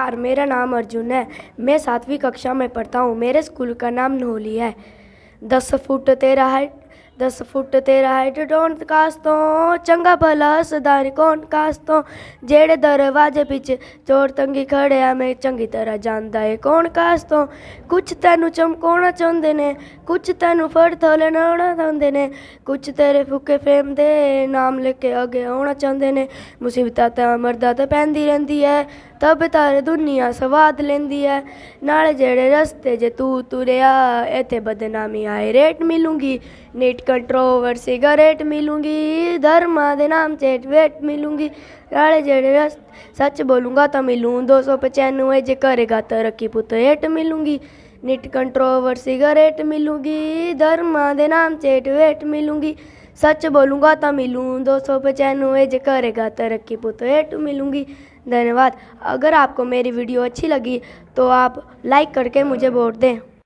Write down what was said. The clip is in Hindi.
नमस्कार, मेरा नाम अर्जुन है। मैं 7वीं कक्षा में पढ़ता हूँ। मेरे स्कूल का नाम नहोली है। 10 फुट तेरा हाइट डोंट कास्तो, चंगा भला सदारी कौन कास्तो, जेड़े दरवाजे पिछ चोर तंगी खड़े आ, मैं चंगी तरह जानदा है कौन कास्तो। कुछ तैनू चमकाउणा चाहुंदे ने, कुछ तैनू फड़ थोले लाउणा चाहुंदे ने, कुछ तेरे फुके फेम दे नाम लेके अगे आउणा चाहुंदे ने। मुसीबतां तां मर्दां ते पैंदी रहिंदी है, तब तारे दुनिया स्वाद लेंदी है। नाले जेड़े रस्ते जे तू तुरिया, इत्थे बदनामी आए रेट मिलूंगी, नीट कंट्रोवर्सी सिगरेट मिलूंगी, धर्मा दे नाम से वेट मिलूंगी। नाले जेड़े सच बोलूंगा तो मिलूं 295, जे करेगा तरक्की पुत हेट मिलूंगी। नीट कंट्रोवर्सी सिगरेट मिलूंगी, धर्मा दे नाम से वेट मिलूंगी। सच बोलूंगा तो मिलूं 295, जे करेगा तरक्की पुत हेट मिलूंगी। धन्यवाद। अगर आपको मेरी वीडियो अच्छी लगी तो आप लाइक करके मुझे वोट दें।